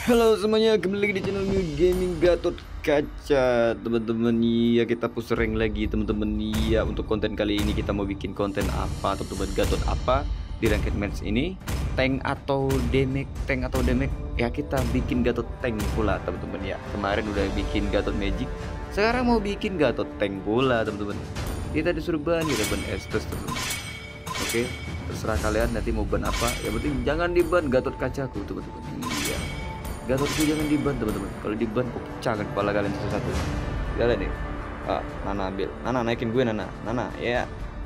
Halo semuanya, kembali lagi di channel New Gaming Gatot Kaca. Teman-teman, ya kita push rank lagi teman-teman. Ya untuk konten kali ini kita mau bikin konten apa teman-teman? Gatot apa di ranked match ini? Tank atau damage? Tank atau damage? Ya kita bikin Gatot tank pula teman-teman ya. Kemarin udah bikin Gatot magic, sekarang mau bikin Gatot tank pula teman-teman. Kita disuruh ban, kita ban Estus teman-teman. Oke, terserah kalian nanti mau ban apa. Yang penting jangan diban Gatot Kacaku teman-teman. Iya, Gatotku jangan diban teman-teman. Kalau diban kok pecah kan kepala kalian satu-satu. Lihat nih. Nana ambil. Nana naikin gue Nana. Nana ya.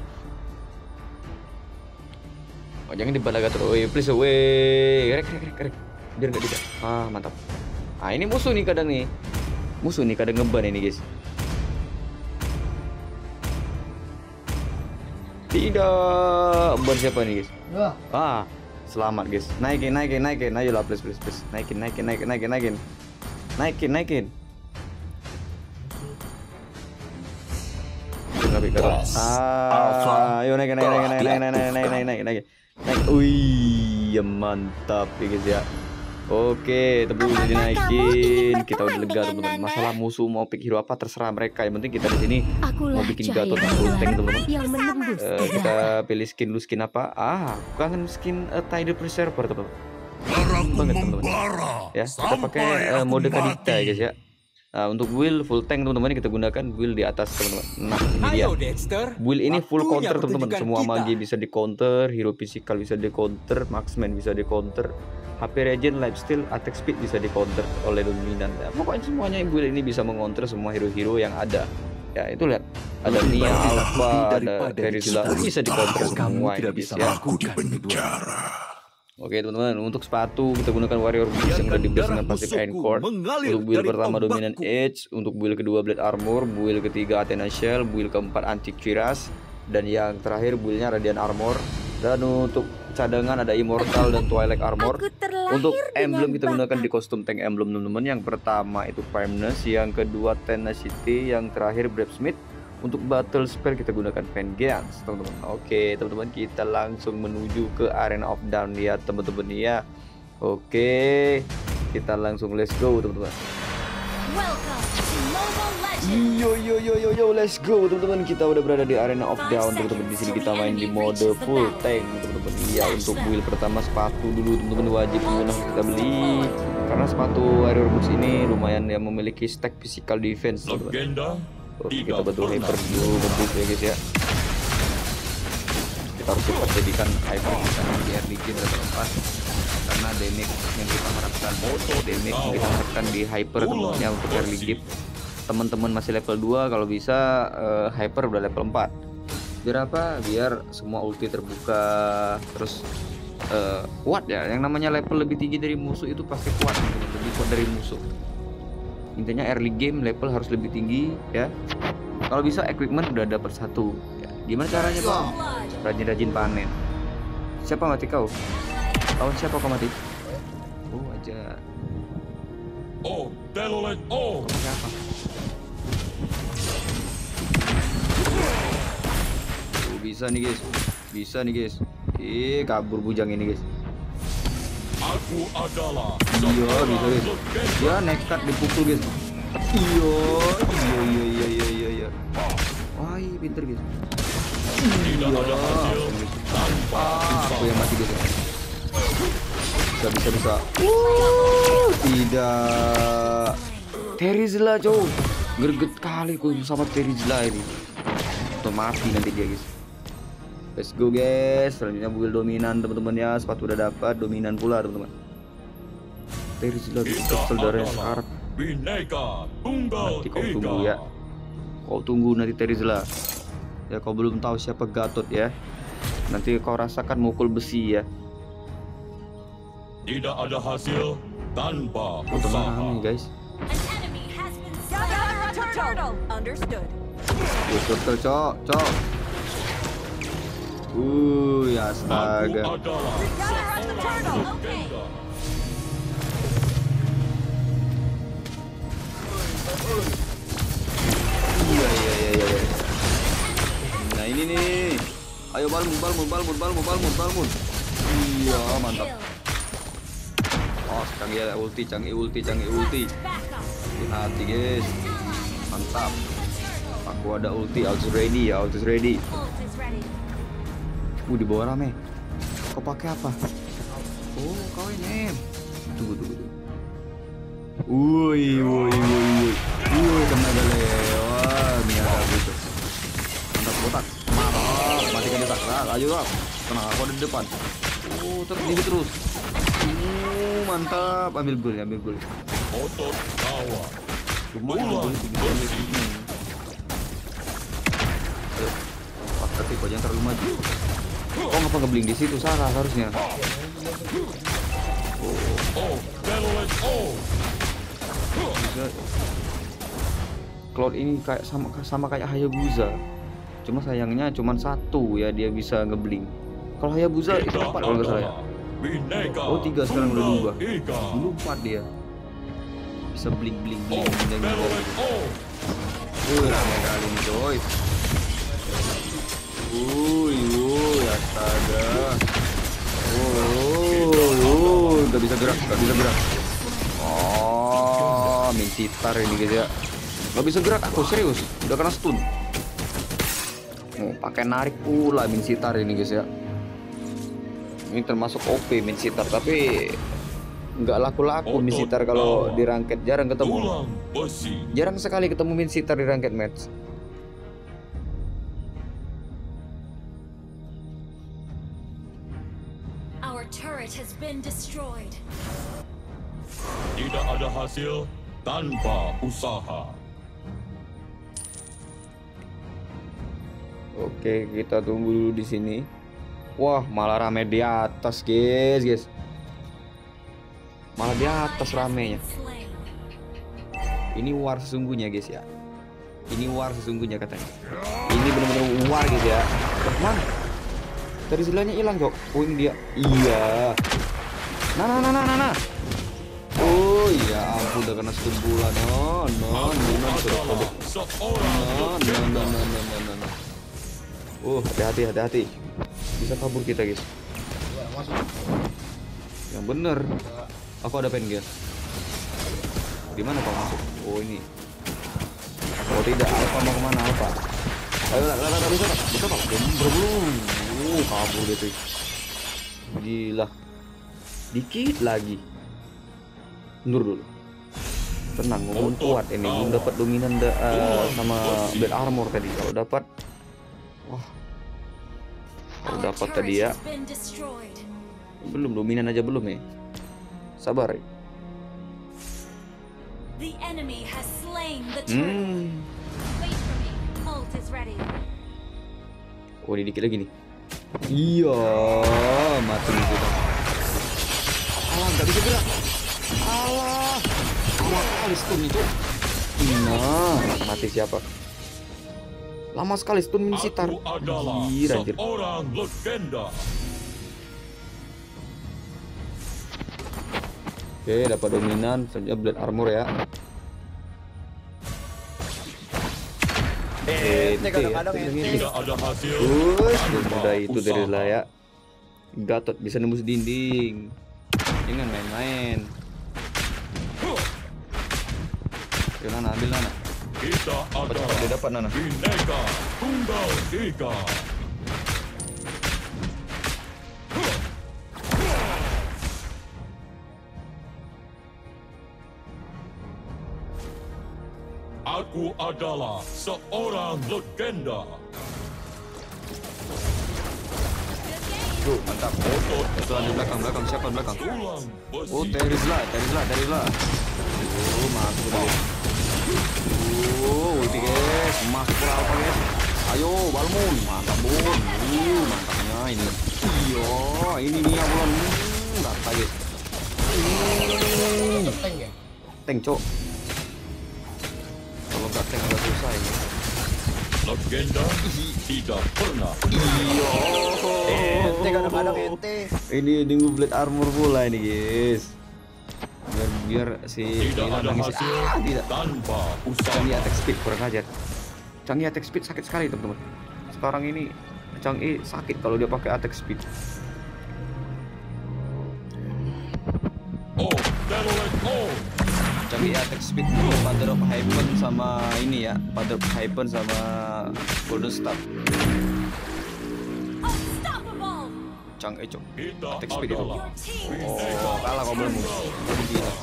Oh jangan diban lah Gatot. Woi please woi. Rek. Biar nggak diban. Mantap. Ini musuh nih kadang nih. Musuh nih kadang ngeban ini guys. Tidak. Ban siapa nih guys? Selamat guys. Naikin. Ayolah please. Naikin. Ayo naik. Naik. Wih, ya mantap ya guys ya. Oke, tebu udah dinaikin. Kita udah lega teman-teman. Masalah musuh mau pick hero apa terserah mereka. Yang penting kita di sini mau bikin Gatot full tank teman-teman. Kita pilih skin apa? Aku kangen skin Tide Preserver teman-teman. Banget teman-teman. Ya, kita pakai mode Kadita ya guys ya. Untuk build full tank teman-teman kita gunakan build di atas teman-teman. Nah, ini dia. Build ini full counter teman-teman. Semua magi bisa di counter, hero physical bisa di counter, marksman bisa di counter, HP regen, lifesteal, attack speed bisa di counter oleh dominan. Pokoknya semuanya build ini bisa mengonter semua hero-hero yang ada. Ya itu lihat, ada Nia, Alpha, ada Terizla, bisa di counter semua ini guys ya. Oke teman-teman, untuk sepatu kita gunakan Warrior Beast yang udah dibase dengan pasif Encore. Untuk build pertama Dominant Edge, untuk build kedua Blade Armor, build ketiga Athena Shell, build keempat Anti-Cuirass, dan yang terakhir buildnya Radiant Armor. Dan untuk cadangan ada Immortal dan Twilight Armor. Untuk emblem kita gunakan di kostum tank emblem teman-teman. Yang pertama itu Firmness, yang kedua Tenacity, yang terakhir Brave Smith. Untuk battle spell kita gunakan Vengeance teman-teman. Oke teman-teman, kita langsung menuju ke Arena of Dawn ya teman-teman ya. Oke, kita langsung let's go teman-teman. Yo, let's go teman-teman. Kita udah berada di Arena of Dawn teman-teman. Di sini kita main di mode full tank teman-teman. Ya, untuk build pertama sepatu dulu teman-teman, wajib kita beli karena sepatu Warrior Boots ini lumayan ya, memiliki stack physical defense teman-teman. Kita betul hyper dulu ngeboost ya guys ya. Kita harus cepat jadikan hyper di early game level 4 karena damage yang kita harapkan di hyper teman-teman untuk early game. Teman-teman masih level 2, kalau bisa hyper udah level 4. Biar apa? Biar semua ulti terbuka, terus kuat ya. Yang namanya level lebih tinggi dari musuh itu pasti kuat, lebih kuat dari musuh. Intinya early game level harus lebih tinggi ya. Kalau bisa equipment udah ada per satu ya. Gimana caranya bang? Rajin-rajin panen. Siapa mati kau? Lawan siapa kau mati? Aja. Siapa? Bisa nih guys. Kabur bujang ini guys. Aku adalah bisa guys. Ya nekat dipukul guys. Iya. Wah, pinter guys. Aku yang mati guys. Bisa. Tidak. Terizla cow. Greget kali ku sama Terizla ini. Tuh mati nanti dia guys. Let's go guys, selanjutnya build dominan teman-teman ya. Sepatu udah dapat, dominan pula teman-teman. Terizla kesel dari sekarang. Nanti kau tunggu ya. Kau tunggu nanti Terizla. Ya kau belum tahu siapa Gatot ya. Nanti kau rasakan mukul besi ya. Tidak ada hasil tanpa usaha guys. Turtle cok. Astaga. Iya. Nah ini nih. Ayo balmun. Iya mantap. Canggih ada ulti, canggih ulti. Hati guys, mantap. Aku ada ulti, ulti ready ya, ulti ready. Di bawah rame. Kau pakai apa? Oh, kau ini. Tunggu. Woi, kena lewat. Wah, gitu. Mantap botak. Mantap, matikan dia tak. Ayo lah. Tenang, aku ada di depan. Terus. Mantap, ambil gol. Otot kawa. Lumayan. Tapi kau jangan terlalu maju. Oh, ngapa ngebling di situ? Salah harusnya. Bisa. Cloud ini kayak sama kayak Hayabusa. Cuma sayangnya cuma satu ya dia bisa ngebling. Kalau Hayabusa itu 4 kalau nggak salah ya. Oh 3 sekarang udah berubah. Dulu 4 dia. Bisa bling. Rame kali nih coy. Astaga. Gak bisa gerak. Oh, main sitar ini guys ya. Gak bisa gerak aku serius. Udah kena stun. Oh, pakai narik pula main sitar ini guys ya. Ini termasuk OP main sitar tapi nggak laku-laku main sitar kalau di ranked, jarang ketemu. Jarang sekali ketemu main sitar di ranked match. Our turret has been destroyed. Tidak ada hasil tanpa usaha. Oke, kita tunggu dulu di sini. Wah, malah rame di atas, guys. Malah di atas ramenya. Ini war sesungguhnya, guys ya. Ini war sesungguhnya katanya. Ini benar-benar war, guys ya. Mana? Dari sebelahnya hilang kok. Oh, ini dia. Iya. Nah. Oh iya, ampun udah kena stun pula. No. Hati-hati. Bisa kabur kita, guys. Yang bener. Aku ada pen gear. Di mana kau masuk? Oh ini. Oh tidak, Alpha mau kemana Alpha? Ayo lah, bisa pak. Belum. Kabur dia tuh. Gila. Dikit lagi. Mundur dulu. Tenang, ngomong kuat ini. Belum dapat dominan sama Blade Armor tadi. Kalau dapat, wah. Kalau dapat tadi ya. Belum dominan aja belum ya. Sabar ya. The enemy has slain the turret. Wait for me. Ult is ready. Oh, ini dikit lagi nih. Iya, mati nih kita. Alah, nggak bisa gerak. Alah kali stun itu. Nah, mati siapa? Lama sekali stun min sitar. Anjir. Seorang legenda. Oke, dapat dominan saja Blade Armor ya. Tidak ada hasil. Udah itu dari lah ya. Gatot bisa nembus dinding. Jangan main-main. Yuk Nana, ambil Nana. Kita adalah dia dapat Nana. Bineka Tunggal Ika. Aku adalah seorang legenda. Tuh, mantap. Itu di belakang. Siapa di belakang? Tulang besi. Oh, Terizla. Oh, masuk dulu. Ulti guys, masuk pula apa guys? Ayo, Balmon, mantap Bun. Mantapnya ini. Iya, ini nih ya Bun. Rata guys. Tank, Cok. Kalau nggak tank agak susah ini. Legenda tidak pernah. Iya. Kadang-kadang ente. Ini nunggu Blade Armor pula ini guys. Biar si Tidak ada nangis. hasil Tidak. tanpa usaha. Canggih attack speed kurang ajar. Canggih attack speed sakit sekali teman-teman. Sekarang ini Canggih sakit kalau dia pakai attack speed. Oh, Canggih attack speed itu Father of Hyphen sama ini ya, Father of Hyphen sama Golden Staff. Unstoppable. Cang Cok. Kita Attack speed itu. adalah Your team Oh, kalah kau belum. Begini.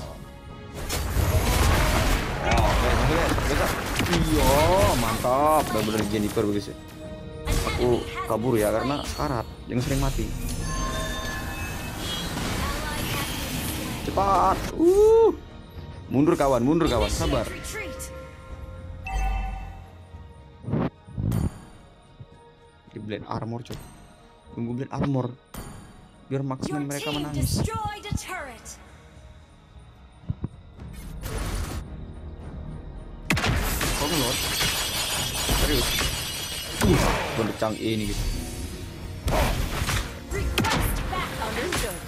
Bisa. Iya, mantap. Bener-bener Jennifer begitu. Aku kabur ya karena sekarat yang sering mati. Cepat. Mundur kawan, sabar. retreat. Di blade armor coy. Tunggu blade armor. Biar Your marksman mereka team menangis. destroyed a turret. Kok ngelot? Serius. Bener Cang ini gitu. Request back. Understood.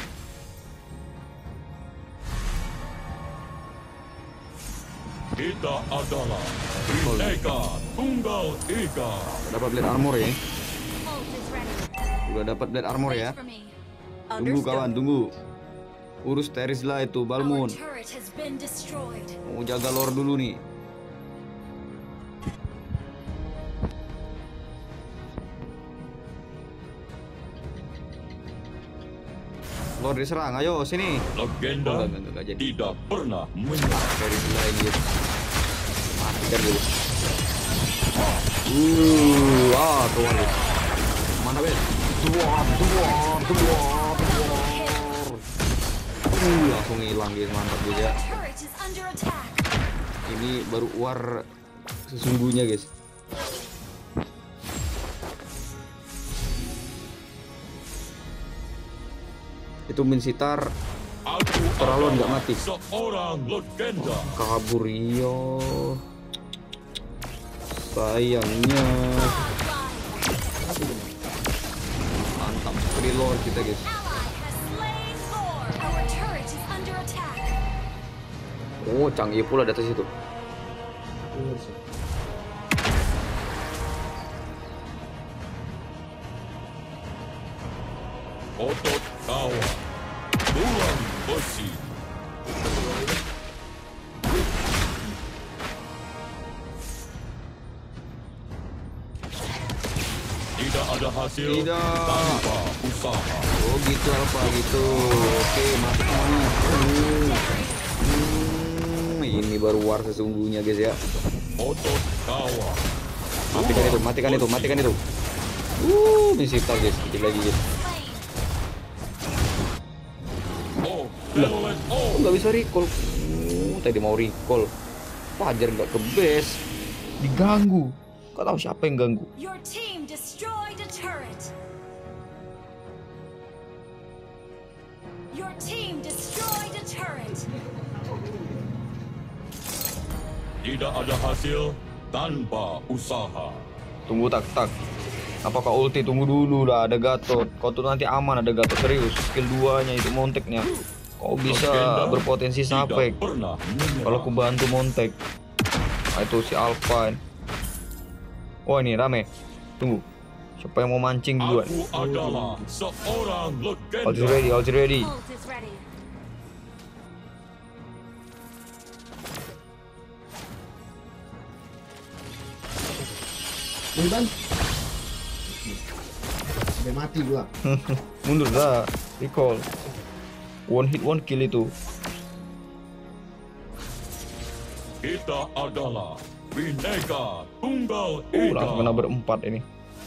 kita adalah Bineka Tunggal Ika. Dapat blade armor ya. Ult is ready. Udah dapat blade armor Wait ya. for me. Tunggu kawan, tunggu. Urus Terisla itu Our Balmun. turret has been destroyed. Mau jaga lore dulu nih. Lore diserang, ayo sini. Legenda Enggak jadi. tidak pernah menyerah. Terisla ini gitu. Mati kan dulu. Keluar gitu. Mana bet? Keluar. Langsung hilang guys, mantap guys ya. Turret is under attack. Ini baru war sesungguhnya guys. Itu Minsitar Aku Terlalu nggak adalah mati. seorang legenda. kabur iyo. Sayangnya mantap sekali lore kita guys. Ally has slain Thor. Our turret is under attack. Oh, canggih pula di atas itu. Otot kawan, tulang besi. Tidak ada hasil Tidak. tanpa usaha. Oh gitu apa gitu. Oke, masuk semuanya. Ini baru war sesungguhnya guys ya. Otot kawan. Matikan itu. Minsitar guys, dikit lagi guys. Oh, Evelyn, oh. Nggak bisa recall. Tadi mau recall. Fajar nggak ke base. Diganggu. Gak tahu siapa yang ganggu. Your team destroyed a turret. Your team destroyed a turret. Tidak ada hasil tanpa usaha. Tunggu tak. Apakah ulti? Tunggu dulu lah, ada Gatot. Kau tuh nanti aman, ada Gatot serius. Skill 2-nya itu Monteknya. Kau bisa Legenda berpotensi sapek. Tidak pernah menyerah. Kalau aku bantu Montek. Nah, itu si Alpha. Oh ini rame. Tunggu. Siapa yang mau mancing duluan? Aku adalah seorang legenda. Ulti ready. Ult is ready. Bang. Sampai mati gua. Mundur dah. Recall. One hit one kill itu. Kita adalah Bineka Tunggal Langsung kena Ika. berempat ini.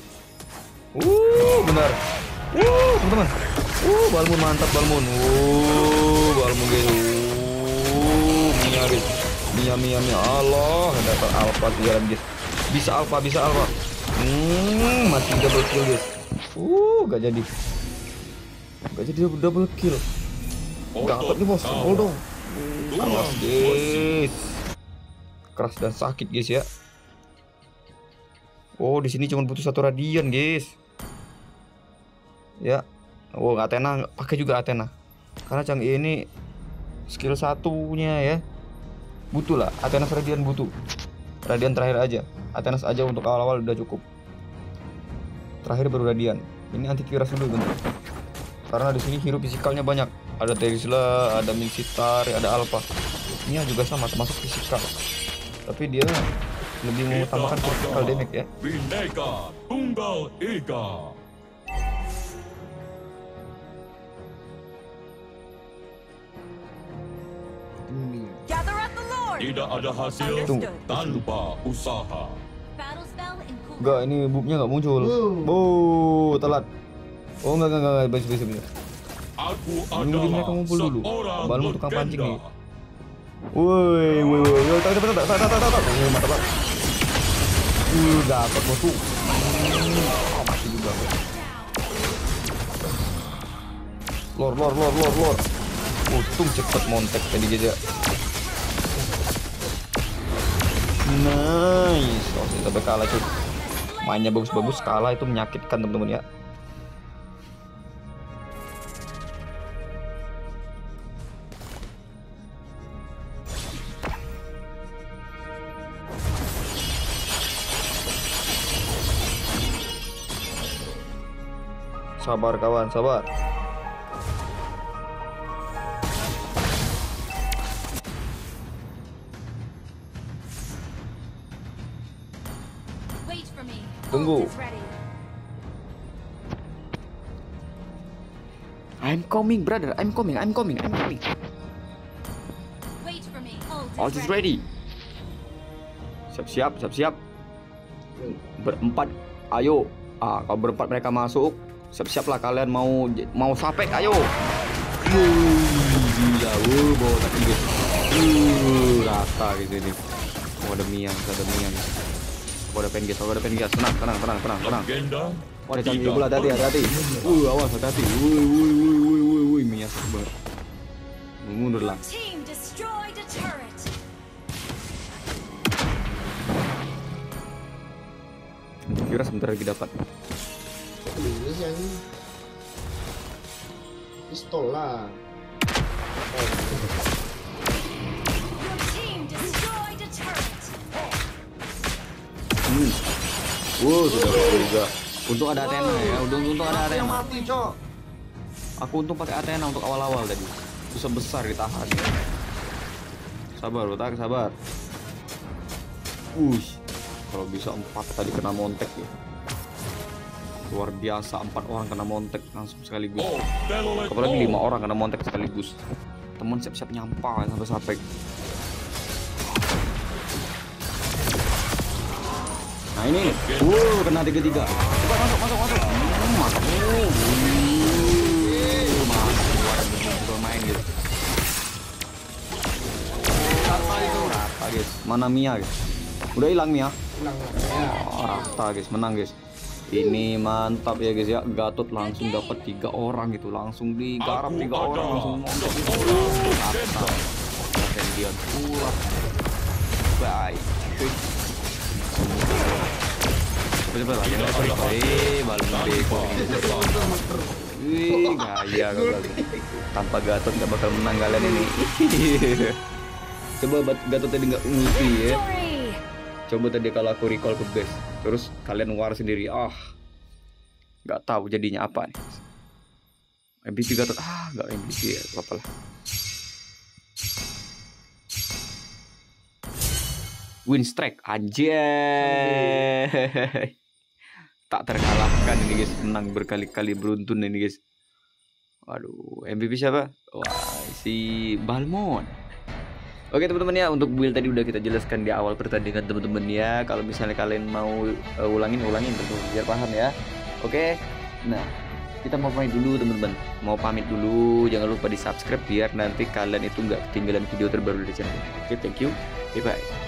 Benar. Teman-teman. Balmun mantap Balmun. Balmun guys. Mia guys. Mia. Allah, dapat Alpha 3 guys. Bisa Alpha. Mati double kill guys. Gak jadi. Double kill. Gatot nih bos, roll dong. Keras guys. Keras dan sakit guys ya. Oh, di sini cuma butuh satu radian, guys. Ya. Oh, Athena, pakai juga Athena. Karena Cang ini skill satunya ya. Butuh lah, Athena radian butuh. Radian terakhir aja. Athena aja untuk awal-awal udah cukup. Terakhir baru radian. Ini anti kiras dulu bentar. Karena di sini hero fisikalnya banyak. Ada Terisla, ada Minsitar, ada Alpha. Mia juga sama, termasuk fisikal. Tapi dia lebih mengutamakan physical damage ya. Bhinneka Tunggal Ika. Gather at the Lord. Tidak ada hasil Understood. tanpa usaha. Battle spell in cool. Enggak, ini boobnya nggak muncul. Telat. Oh enggak, bisa. Aku Nungguin mereka adalah ngumpul dulu. seorang Balmu tukang pancing nih. legenda. Woi, tak. Mantap banget. Dapat bosku. Mati juga. Lor. Untung cepet montek tadi aja. Nice. Oh, sampai kalah cuy. Mainnya bagus-bagus, kalah itu menyakitkan teman-teman ya. Sabar kawan, sabar. Wait for me. Tunggu. Ult is ready. I'm coming, brother. I'm coming. Wait for me. All is ready. Siap. Berempat. Ayo. Kalau berempat mereka masuk, siap-siaplah kalian mau sapek. Ayo. Gila, bawa kaki guys. Rata gitu ini. Ada miang. Ada pen guys. Tenang. Legenda Ada canggih tidak pula, hati-hati. Awas, hati-hati. Woi, miang banget. Mundur lah. Team destroyed a turret. Kira sebentar lagi dapat. Ini yang pistol lah. Your team destroyed a turret. Wow, sudah dapat juga. Untung ada Athena ya. Untung ada Athena. Mati, Cok. Aku untung pakai Athena untuk awal-awal tadi. Bisa besar ditahan. Sabar. Kalau bisa 4 tadi kena montek ya. Luar biasa, 4 orang kena montek langsung sekaligus. Oh, Battle Apalagi 5 orang kena montek sekaligus. Temen siap-siap nyampah sampai. Nah ini, kena tiga. Coba masuk. Masuk. Masuk. Luar main gitu. Rata guys. Mana Mia guys? Udah hilang Mia. Rata guys, menang guys. Ini mantap ya guys ya. Gatot langsung dapat 3 orang gitu, langsung digarap 3 orang langsung montek gitu. Rata. Dia pulang. Baik. Coba jangan balon beko. Gaya kalian. Tanpa Gatot nggak bakal menang kalian ini. Coba Gatot tadi nggak ulti ya. Coba tadi kalau aku recall ke base, terus kalian war sendiri, nggak tahu jadinya apa nih. MVP Gatot, nggak MVP ya, apa lah. Win streak, anjay. Tak terkalahkan ini guys, menang berkali-kali beruntun ini guys. Waduh, MVP siapa? Wah, si Balmond. Oke teman-teman ya, untuk build tadi udah kita jelaskan di awal pertandingan teman-teman ya. Kalau misalnya kalian mau ulangin tentu biar paham ya. Oke, nah kita mau pamit dulu teman-teman. Mau pamit dulu, jangan lupa di subscribe biar nanti kalian itu nggak ketinggalan video terbaru dari channel. Oke, thank you, bye bye.